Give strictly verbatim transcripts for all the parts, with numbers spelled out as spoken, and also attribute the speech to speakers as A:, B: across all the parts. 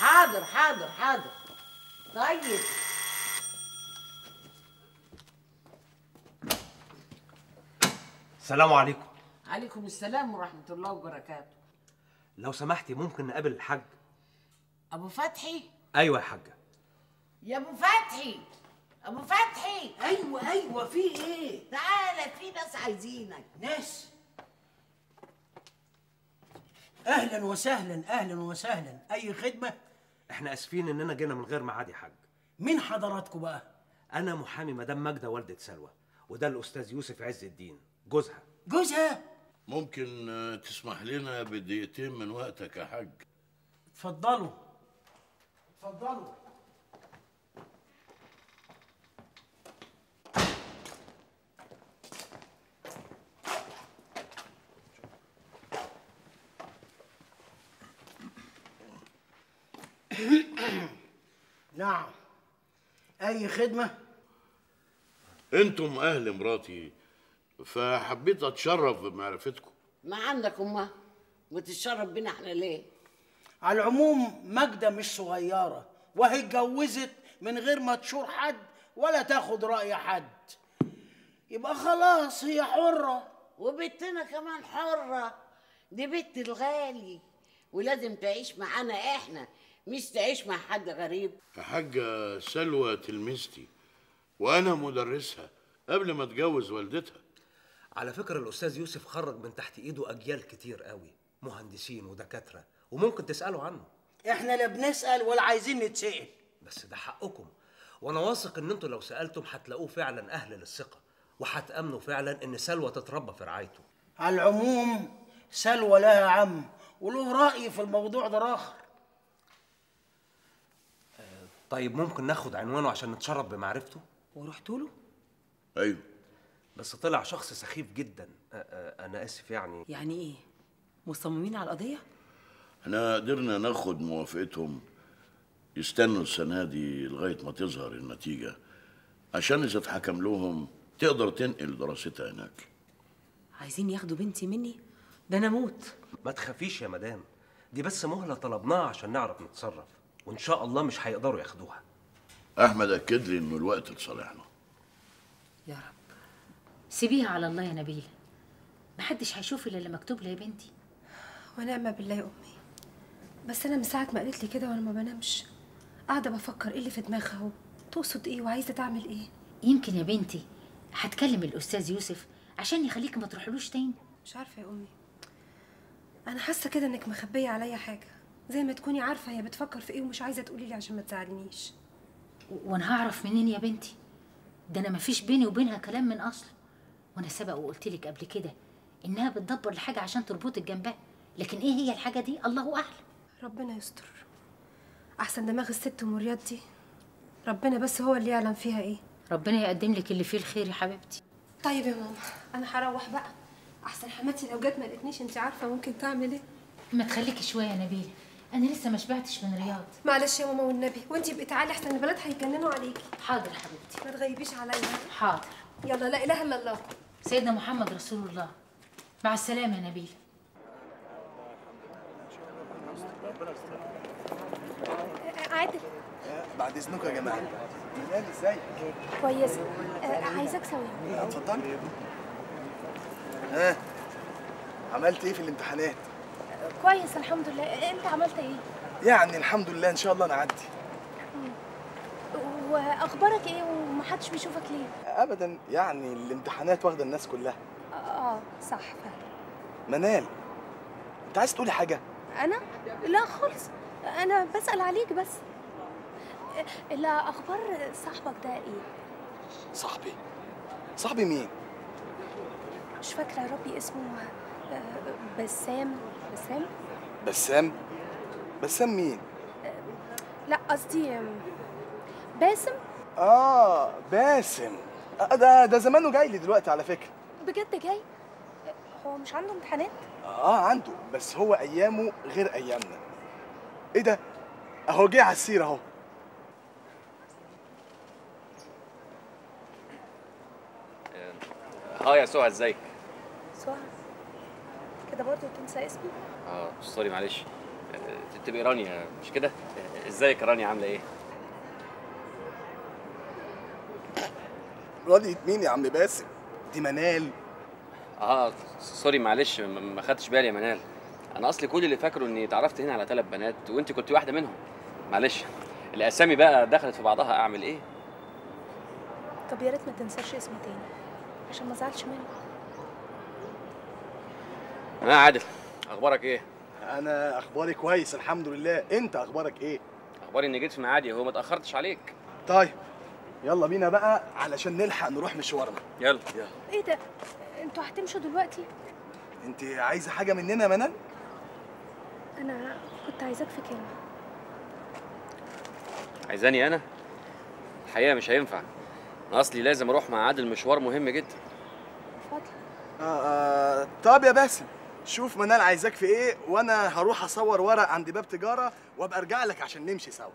A: حاضر حاضر حاضر. طيب
B: السلام عليكم.
A: عليكم السلام ورحمة الله وبركاته.
B: لو سمحتي ممكن نقابل الحاج؟
A: أبو فتحي؟
B: أيوة يا حاجة.
A: يا أبو فتحي، أبو فتحي.
C: أيوة أيوة، في إيه؟
A: تعالى، في ناس عايزينك.
C: ناس؟ أهلا وسهلا أهلا وسهلا، أي خدمة؟
B: إحنا آسفين إننا جينا من غير ميعاد يا حاج.
C: مين حضراتكم بقى؟
B: أنا محامي مدام ماجدة والدة سلوى، وده الأستاذ يوسف عز الدين جوزها.
C: جوزها؟
D: ممكن تسمح لنا بدقيقتين من وقتك يا حاج؟
C: اتفضلوا اتفضلوا. نعم، أي خدمة؟
D: انتم اهل مراتي، فحبيت اتشرف بمعرفتكم.
A: ما عندك أمها وتتشرف بينا احنا ليه؟
C: على العموم ماجدة مش صغيرة، وهي اتجوزت من غير ما تشور حد ولا تاخد رأي حد، يبقى خلاص هي حرة.
A: وبنتنا كمان حرة، دي بنت الغالي ولازم تعيش معانا احنا، مش تعيش مع حد غريب.
D: يا حاجة سلوى تلميذتي وانا مدرسها قبل ما اتجوز والدتها.
B: على فكرة الأستاذ يوسف خرج من تحت إيده أجيال كتير قوي، مهندسين ودكاترة، وممكن تسألوا عنه.
C: احنا لا بنسأل ولا عايزين نتسأل.
B: بس ده حقكم، وأنا واثق إن أنتوا لو سألتم هتلاقوه فعلا أهل للثقة، وهتأمنوا فعلا إن سلوى تتربى في رعايته.
C: على العموم سلوى لها عم وله رأي في الموضوع ده آخر.
B: طيب ممكن ناخد عنوانه عشان نتشرف بمعرفته؟
E: ورحتوا له؟
D: ايوه،
B: بس طلع شخص سخيف جدا. أنا آسف يعني.
E: يعني ايه؟ مصممين على القضية؟
D: احنا قدرنا ناخد موافقتهم يستنوا السنة دي لغاية ما تظهر النتيجة، عشان إذا اتحكم لهم تقدر تنقل دراستها هناك.
E: عايزين ياخدوا بنتي مني؟ ده أنا موت.
B: ما تخافيش يا مدام، دي بس مهلة طلبناها عشان نعرف نتصرف، وإن شاء الله مش هيقدروا ياخدوها.
D: أحمد أكد لي إنه الوقت لصالحنا.
E: يا رب.
F: سيبيها على الله يا نبيلة، محدش هيشوف إلا اللي مكتوب لها يا بنتي.
G: ونعم بالله يا أمي، بس أنا من ساعة ما قالت لي كده وأنا ما بنامش قاعدة بفكر إيه اللي في دماغها وتقصد إيه وعايزة تعمل إيه.
F: يمكن يا بنتي هتكلم الأستاذ يوسف عشان يخليك ما تروحلوش تاني.
G: مش عارفة يا أمي، أنا حاسة كده إنك مخبية عليا حاجة، زي ما تكوني عارفة هي بتفكر في إيه ومش عايزة تقولي لي عشان ما تزعلنيش.
F: وأنا هعرف منين يا بنتي؟ ده أنا مفيش بيني وبينها كلام من أصله، وأنا سبق وقلت لك قبل كده إنها بتدبر الحاجة عشان تربطك جنبها، لكن إيه هي الحاجة دي الله أعلم.
G: ربنا يستر، أحسن دماغ الست أم رياض دي، ربنا بس هو اللي يعلم فيها إيه.
F: ربنا يقدم لك اللي فيه الخير يا حبيبتي.
G: طيب يا ماما أنا هروح بقى، أحسن حماتي لو جت ما لقتنيش أنت عارفة ممكن تعمل إيه.
F: ما تخليكي شوية يا نبيلة، أنا لسه ما شبعتش من رياض.
G: معلش يا ماما والنبي، وأنتي بقي تعالي أحسن البنات هيتجننوا عليكي.
F: حاضر حبيبتي.
G: ما تغيبيش عليا.
F: حاضر.
G: يلا، لا إله إلا الله.
F: سيدنا محمد رسول الله. مع السلامة يا نبيلة.
G: عادل،
H: بعد اذنكم يا جماعه. منال ازيك؟
G: كويسه. آه عايزاك ثواني.
H: اتفضلي. ها عملت ايه في الامتحانات؟
G: كويس الحمد لله، انت عملت ايه؟
H: يعني الحمد لله ان شاء الله نعدي.
G: واخبارك ايه ومحدش بيشوفك ليه؟
H: ابدا، يعني الامتحانات واخده الناس كلها.
G: اه صح فعلا.
H: منال، انت عايز تقولي حاجه؟
G: انا؟ لا خالص، انا بسأل عليك بس. لا، اخبار صاحبك ده ايه؟
H: صاحبي؟ صاحبي مين؟
G: مش فاكره يا ربي اسمه. بسام. بسام؟
H: بسام؟ بسام مين؟
G: لا قصدي باسم.
H: اه باسم، ده ده زمانه جاي لي دلوقتي على فكره.
G: بجد جاي؟ هو مش عنده امتحانات؟
H: اه عنده، بس هو ايامه غير ايامنا. ايه ده؟ اهو جه على السيره اهو.
I: اه يا سهى، ازيك؟
G: سهى؟ كده برضه تنسى اسمي؟
I: اه سوري معلش. تبقى رانيا مش كده؟ ازيك يا رانيا عامله ايه؟
H: راضية مين يا عم باسم؟ دي منال.
I: اه سوري معلش ما خدتش بالي يا منال. انا اصلي كل اللي فاكره اني اتعرفت هنا على ثلاث بنات وانت كنت واحده منهم. معلش الاسامي بقى دخلت في بعضها، اعمل ايه؟
G: طب يا ريت ما تنساش اسمي تاني عشان ما ازعلش منك.
I: اه عادل، اخبارك ايه؟
H: انا اخباري كويس الحمد لله، انت اخبارك ايه؟
I: اخباري اني جيت في ميعادي، هو ما اتاخرتش عليك.
H: طيب يلا بينا بقى علشان نلحق نروح مشوارنا.
I: يلا
H: يلا.
G: ايه ده؟ انتوا هتمشوا دلوقتي؟
H: انت عايزه حاجه مننا يا منال؟
G: انا كنت عايزاك في كلمه.
I: عايزاني انا؟ الحقيقه مش هينفع، انا اصلي لازم اروح مع عادل مشوار مهم جدا.
G: اتفضل.
H: آه آه طب يا باسم شوف منال عايزاك في ايه وانا هروح اصور ورق عند باب تجاره وابقى ارجع لك عشان نمشي سوا.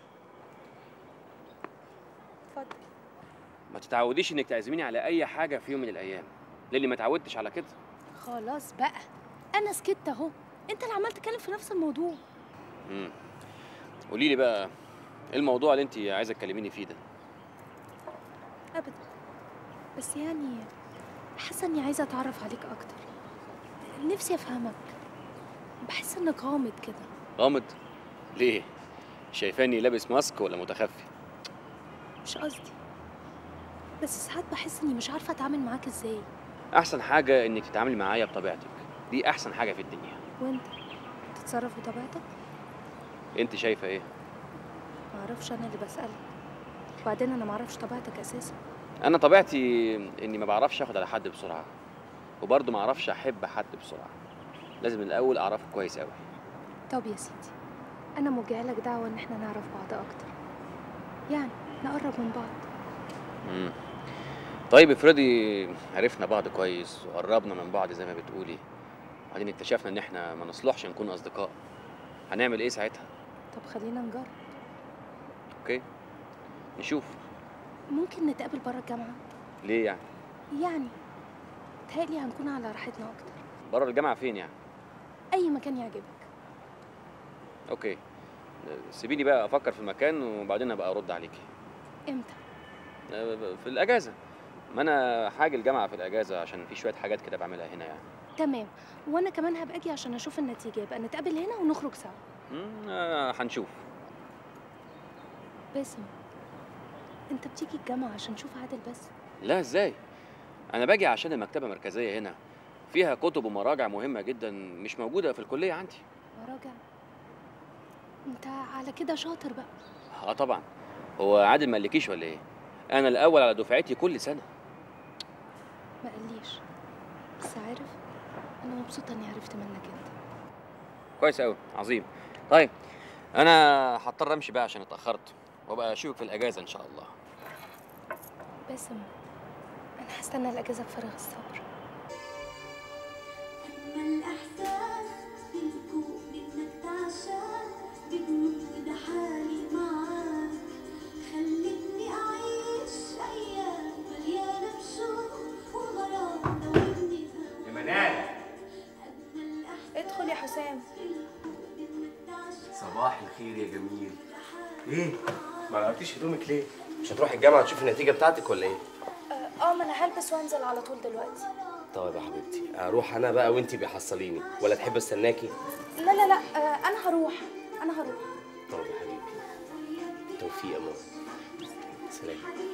G: اتفضل.
I: ما تتعوديش انك تعزميني على اي حاجه في يوم من الايام، لاني ما اتعودتش على كده.
G: خلاص بقى انا سكت اهو، انت اللي عمال تتكلم في نفس الموضوع.
I: امم قولي لي بقى ايه الموضوع اللي انت عايزه تكلميني فيه ده؟
G: ابدا، بس يعني حاسه اني عايزه اتعرف عليك اكتر، نفسي افهمك. بحس انك غامض كده.
I: غامض؟ ليه؟ شايفاني لابس ماسك ولا متخفي؟
G: مش قصدي، بس ساعات بحس اني مش عارفه اتعامل معاك ازاي.
I: احسن حاجه انك تتعاملي معايا بطبيعتك، دي احسن حاجه في الدنيا.
G: وانت تتصرف بطبيعتك؟
I: انت شايفه ايه؟
G: معرفش، انا اللي بسالك. وبعدين انا معرفش طبيعتك اساسا.
I: انا طبيعتي اني ما بعرفش اخد على حد بسرعه، وبرضه ما اعرفش احب حد بسرعه. لازم الاول اعرفه كويس قوي.
G: طب يا سيدي، انا موجهه لك دعوه ان احنا نعرف بعض اكتر، يعني نقرب من بعض.
I: امم طيب افرضي عرفنا بعض كويس وقربنا من بعض زي ما بتقولي، وبعدين اكتشفنا ان احنا ما نصلحش نكون اصدقاء، هنعمل ايه ساعتها؟
G: طب خلينا نجرب.
I: اوكي نشوف.
G: ممكن نتقابل بره الجامعه؟
I: ليه يعني؟
G: يعني تهيألي هنكون على راحتنا اكتر.
I: بره الجامعه فين يعني؟
G: اي مكان يعجبك.
I: اوكي سيبيني بقى افكر في المكان وبعدين ابقى ارد عليكي.
G: امتى؟
I: في الاجازه، ما انا حاجه الجامعه في الاجازه عشان في شويه حاجات كده بعملها هنا يعني.
G: تمام، وانا كمان هبقى اجي عشان اشوف النتيجه، يبقى نتقابل هنا ونخرج سوا.
I: امم آه هنشوف.
G: باسم، انت بتيجي الجامعه عشان تشوف عادل بس؟
I: لا ازاي؟ انا باجي عشان المكتبه مركزيه هنا فيها كتب ومراجع مهمه جدا مش موجوده في الكليه عندي.
G: مراجع؟ انت على كده شاطر بقى.
I: اه طبعا. هو عادل ما قالكيش ولا ايه؟ انا الاول على دفعتي كل سنه.
G: ما قاليش، بس عارف انا مبسوطه اني عرفت منك انت.
I: كويس قوي، عظيم. طيب انا هضطر امشي بقى عشان اتاخرت، وابقى اشوفك في الاجازه ان شاء الله.
G: باسم، انا هستنى الاجازه بفارغ الصبر.
J: أجمل إحساس بالكون إنك تعشق بجنود ده حالي معاك، خلتني أعيش أيام مليانة بشوق وغرام دوبني هواك.
K: يا منال،
G: ادخل يا حسام.
K: صباح الخير يا جميل. ايه؟ ما لعبتيش هدومك ليه؟ مش هتروحي الجامعة تشوفي النتيجة بتاعتك ولا ايه؟
G: اه ما انا هلبس وانزل على طول دلوقتي.
K: طيب يا حبيبتي، اروح انا بقى وانتي بيحصليني ولا تحب استناكي؟
G: لا لا لا، آه انا هروح انا هروح.
K: طيب يا حبيبي، توفيق يا ماما. سلام.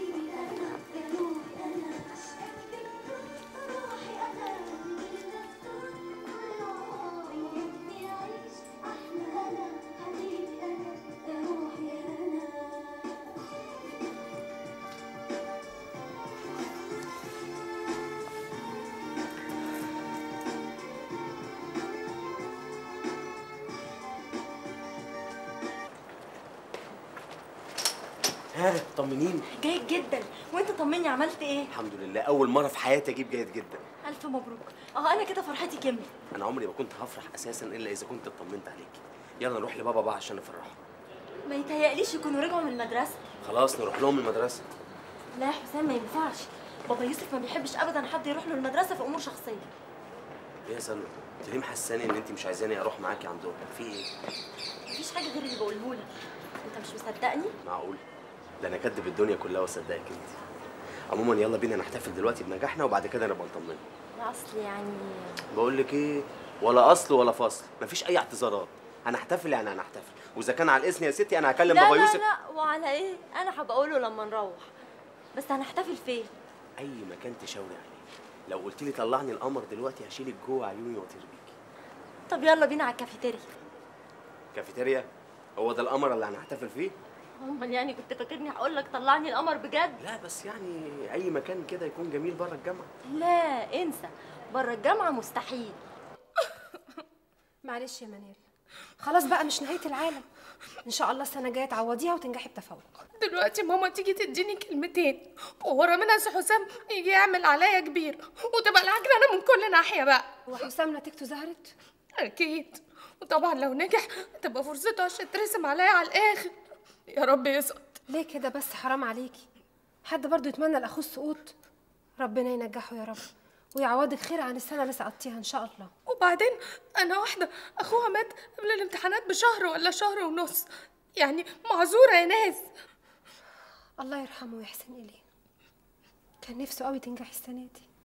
K: ها طمنيني.
L: جيد جدا، وانت طمني عملت ايه؟
K: الحمد لله، اول مره في حياتي اجيب جيد جدا.
L: الف مبروك. اه انا كده فرحتي كملت.
K: انا عمري ما كنت هفرح اساسا الا اذا كنت اطمنت عليكي. يلا نروح لبابا بقى عشان نفرحه.
L: ما يتهيأليش يكونوا رجعوا من المدرسه.
K: خلاص نروح لهم المدرسه.
L: لا يا حسام ما ينفعش، بابا يوسف ما بيحبش ابدا حد يروح له المدرسه في امور شخصيه.
K: ايه يا سلمى؟ انت ليه محساني ان انت مش عايزاني اروح معاكي عندهم؟ في ايه؟
L: مفيش حاجه غير اللي بقوله لك. مش مصدقني؟
K: معقول؟ ده انا كدب الدنيا كلها واصدقك انت. عموما يلا بينا نحتفل دلوقتي بنجاحنا وبعد كده نبقى نطمن.
L: لا اصل يعني
K: بقول لك ايه، ولا اصل ولا فصل، مفيش اي اعتذارات. هنحتفل يعني هنحتفل، واذا كان على الاسم يا ستي انا هكلم
L: لا
K: بابا
L: لا
K: يوسف.
L: لا وعلى ايه؟ انا هبقى اقوله لما نروح. بس هنحتفل فين؟
K: اي مكان تشاوري عليه. لو قلت لي طلعني القمر دلوقتي هشيلك جوه عيوني واطير بيكي.
L: طب يلا بينا على الكافيتيريا.
K: كافيتيريا؟ هو ده القمر اللي هنحتفل فيه؟
L: امال يعني كنت فاكرني هقول لك طلعني القمر بجد؟
K: لا بس يعني اي مكان كده يكون جميل بره الجامعه.
L: لا انسى، بره الجامعه مستحيل.
M: معلش يا منال، خلاص بقى مش نهايه العالم. ان شاء الله السنه الجايه تعوضيها وتنجحي بتفوق.
N: دلوقتي ماما تيجي تديني كلمتين وورا منها سي حسام يجي يعمل عليا كبير وتبقى العجله من كل ناحيه بقى.
M: هو حسام نتيجته ظهرت؟
N: اكيد، وطبعا لو نجح تبقى فرصته عشان ترسم عليا على الاخر. يا رب يسقط.
M: ليه كده بس؟ حرام عليكي. حد برضو يتمنى لاخوه السقوط؟ ربنا ينجحه يا رب ويعوضك خير عن السنه اللي سقطتيها ان شاء الله.
N: وبعدين انا واحده اخوها مات قبل الامتحانات بشهر ولا شهر ونص، يعني معذوره يا ناس.
M: الله يرحمه ويحسن اليه. كان نفسه قوي تنجحي السنه دي.